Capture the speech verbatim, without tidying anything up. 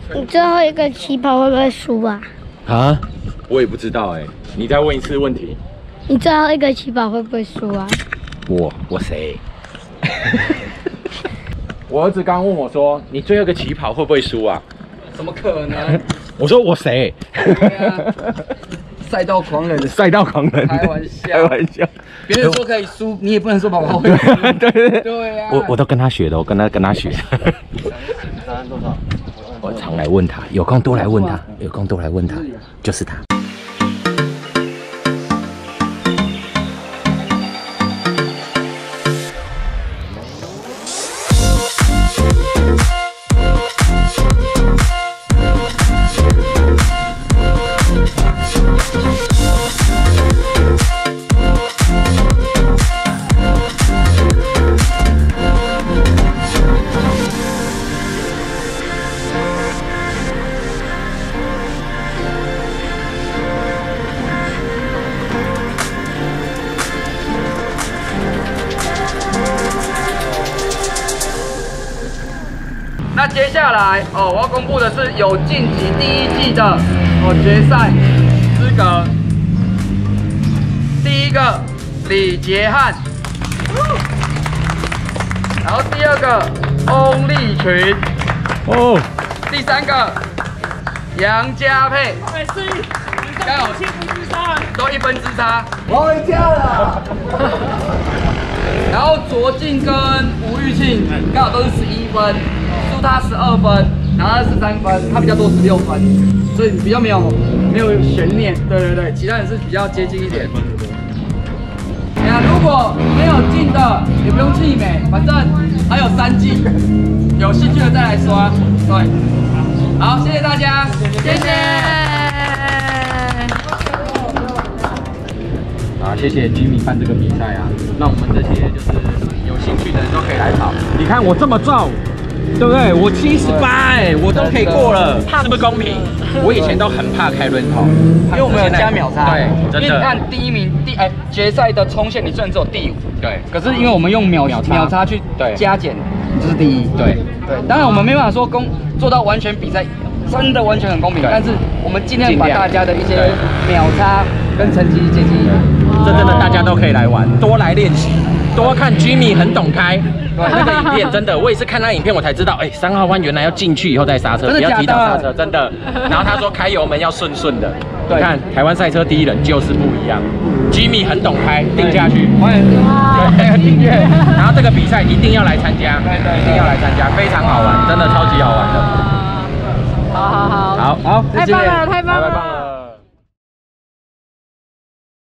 你最后一个起跑会不会输啊？ 啊？我也不知道哎、欸，你再问一次问题。 你最后一个起跑会不会输啊？ 我我谁？我儿子刚问我说：“你最后一个起跑会不会输啊？” 怎么可能？ 我说我谁？ 对啊，赛道狂人， 赛道狂人， 开玩笑， 开玩笑。 别人说可以输，你也不能说宝宝会输。 对对对， 对啊。 我我都跟他学的，我跟他跟他学。 答案多少？ 我常来问他，有空多来问他，有空多来问他，就是他。 那接下来哦，我要公布的是有晋级第一季的哦决赛资格。第一个李杰汉，然后第二个翁立群， 哦， 第三个杨家佩，刚好都一分之差，我回家了。然后卓敬跟吴玉庆刚好都是十一分。输他十二分，然后他十三分，他比较多十六分，所以比较没有没有悬念。对对对，其他人是比较接近一点。哎呀，如果没有进的也不用气馁，反正还有三季，有兴趣的再来刷。对，好，谢谢大家，谢谢。啊，谢谢 Jimmy 办这个比赛啊，让我们这些就是有兴趣的人都可以来跑。 你看我这么重。对不对？我七十八哎，我都可以过了，是不是公平？我以前都很怕开轮头， 因为我们有加秒差。 对，真的。 因为你看第一名第哎决赛的冲线，你虽然只有第五，对，可是因为我们用秒秒差秒差去加减，你就是第一。对对，当然我们没办法说公做到完全比赛真的完全很公平，但是我们尽量把大家的一些秒差跟成绩接近一点。 这真的大家都可以来玩，多来练习，多看 Jimmy 很懂开。那个影片真的，我也是看他影片我才知道，哎，三号弯原来要进去以后再刹车，不要提早刹车，真的。然后他说开油门要顺顺的，你看台湾赛车第一人就是不一样 ，Jimmy 很懂开，定下去，对，订阅。然后这个比赛一定要来参加，对对，一定要来参加，非常好玩，真的超级好玩的。 好好好， 好好， 太棒了，太棒了。